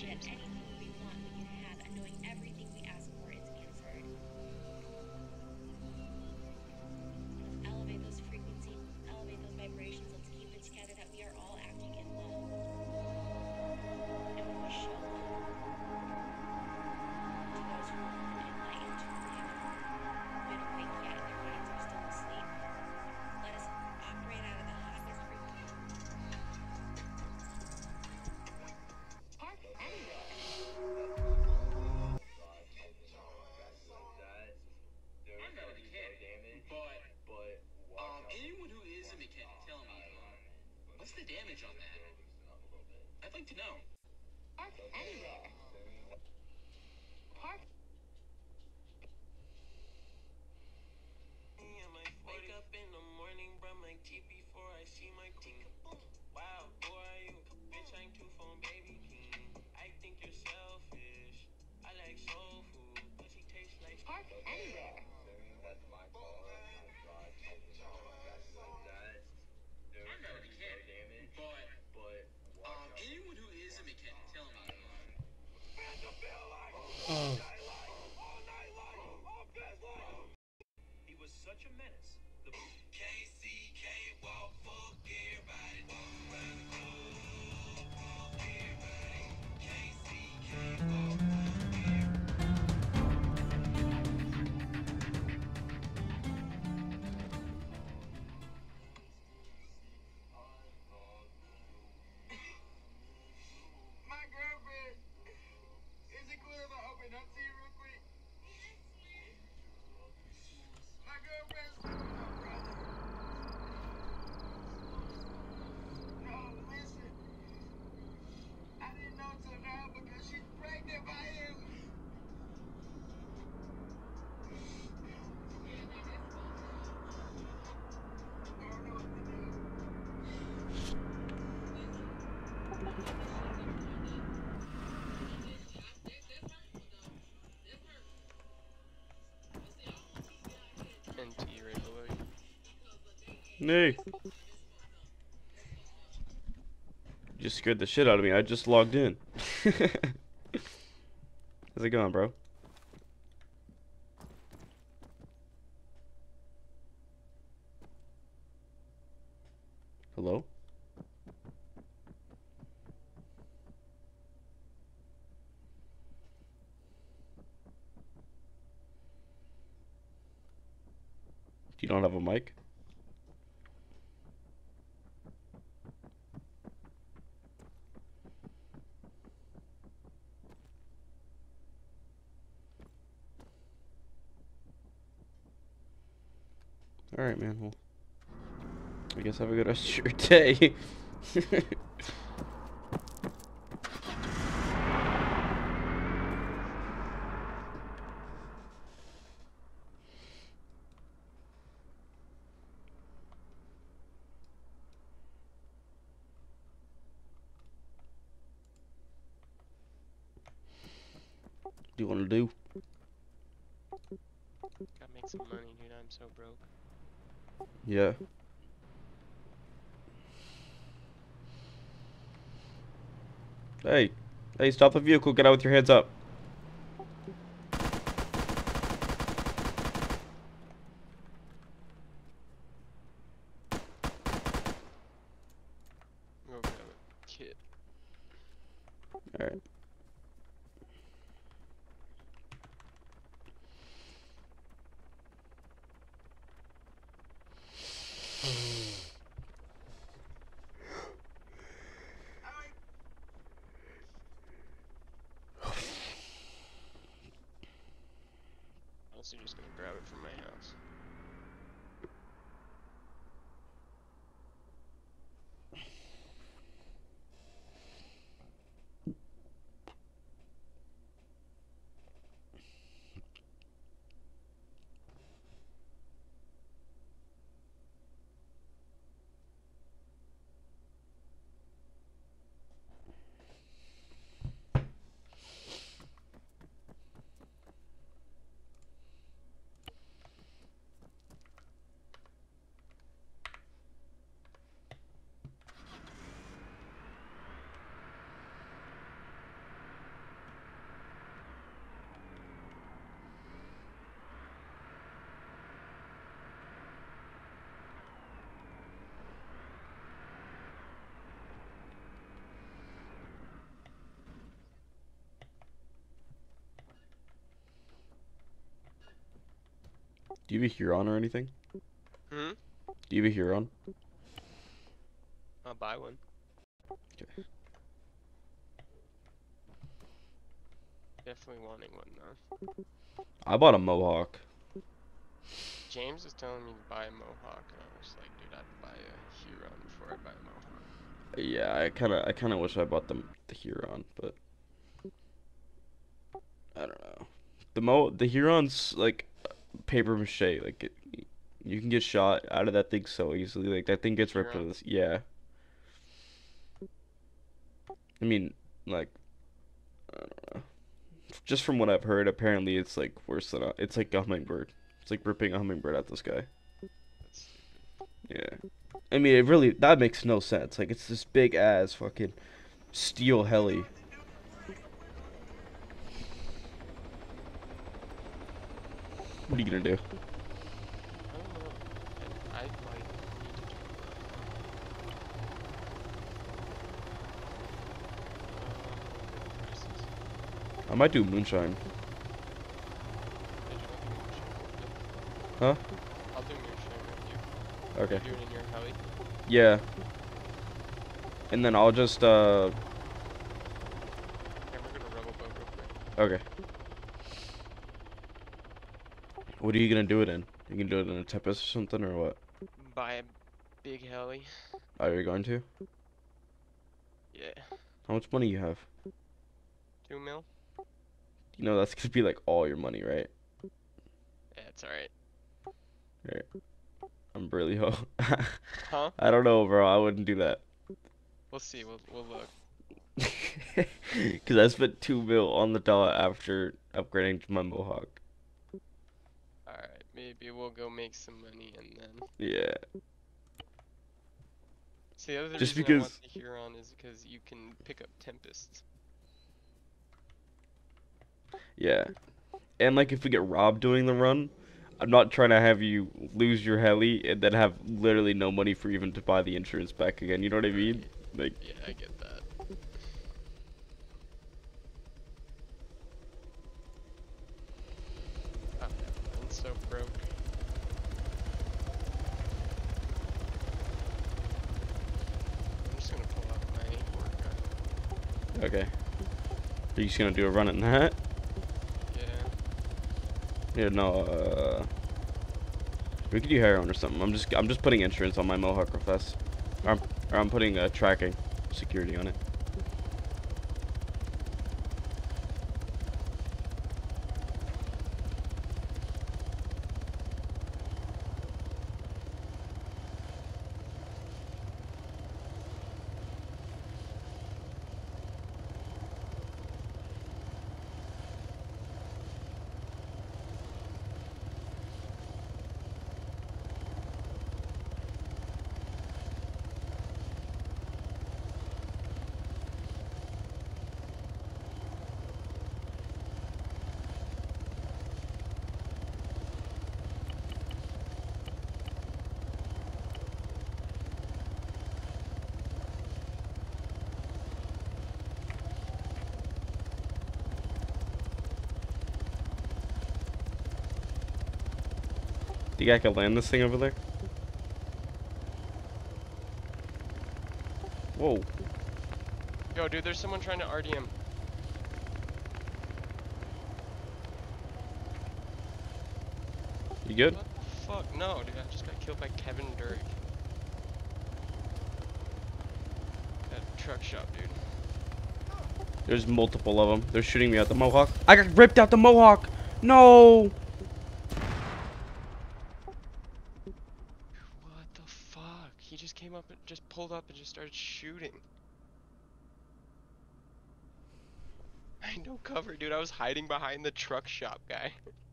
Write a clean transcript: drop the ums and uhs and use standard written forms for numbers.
that anything we want we can have, and knowing everything we ask for is answered. Let's elevate those frequencies, elevate those vibrations. Let's keep it together that we are all acting in love. And we will show love to those who are enlightened, who have been awake yet and their minds are still asleep. Let us operate out of the highest frequency. Park anywhere. I'm not a mechanic, but anyone who is a mechanic, tell me, what's the damage on that? I'd like to know. Park anywhere. Park. Wake up in the morning, brush my teeth before I see my queen. Wow, who are you? Bitch, I'm two-phone baby king. I think you're selfish. I like soul food. Pussy tastes like Park anywhere. I'm not a mechanic, but anyone who is a mechanic, tell me. Oh. He was such a menace. The My girlfriend. Is it cool if I open up to you real quick? My girlfriend's my brother. No, listen. I didn't know till now because she's pregnant by him. I don't know what to do. NT right below you. Hey. Just scared the shit out of me. I just logged in. How's it going, bro? Hello? You don't have a mic? Alright, man. Well, I guess have a good rest of your day. What do you want to do? Gotta make some money, dude. I'm so broke. Yeah. Hey. Hey, stop the vehicle. Get out with your hands up. Go grab a kit. Alright. Honestly, just gonna grab it from my house. Do you have a Huron or anything? Hmm? Do you have a Huron? I'll buy one. Okay. Definitely wanting one though. I bought a Mohawk. James was telling me to buy a Mohawk, and I was like, dude, I'd buy a Huron before I buy a Mohawk. Yeah, I kind of wish I bought the Huron, but I don't know. The Huron's like paper mache. Like you can get shot out of that thing so easily. Like that thing The gets ripped to Huron? this. Yeah. I mean, like I don't know. Just from what I've heard, apparently it's like worse than it's like a hummingbird. It's like ripping a hummingbird at the sky. That's stupid. Yeah. I mean, it really that makes no sense. Like it's this big ass fucking steel heli. What are you gonna do? I don't know. I might need to do prices. I might do moonshine. Yeah, do you want to do moonshine with me? Huh? I'll do moonshine with you. Okay. You do it in your heli? Yeah. And then I'll just Yeah, we're gonna rebel boat real quick. okay. What are you gonna do it in? You can do it in a Tempest or something or what? Buy a big heli. Are you going to? Yeah. How much money you have? 2 mil? You know that's gonna be like all your money, right? Yeah, it's alright. Right. I'm really ho. Huh? I don't know, bro. I wouldn't do that. We'll see. We'll look. Cause I spent 2 mil on the dot after upgrading to my Mohawk. Alright, maybe we'll go make some money and then. Yeah. See, the other Just reason I want because. the Huron is because you can pick up Tempests. Yeah. And like if we get robbed doing the run, I'm not trying to have you lose your heli and then have literally no money for even to buy the insurance back again. You know what I mean? Like. Yeah, I get that. Oh, yeah, I'm so broke. I'm just gonna pull out my workout. Okay. Are you just gonna do a run in that? Yeah. Yeah, no, we could do heroin or something. I'm just putting insurance on my Mohawk real fast. Or I'm putting tracking security on it. Do you think I can land this thing over there? Whoa. Yo, dude, there's someone trying to RDM. You good? What the fuck? No, dude, I just got killed by Kevin Dirk. At truck shop, dude. There's multiple of them. They're shooting me at the Mohawk. I got ripped out the Mohawk. No. What the fuck? He just came up and just pulled up and just started shooting. I had no cover, dude. I was hiding behind the truck shop guy.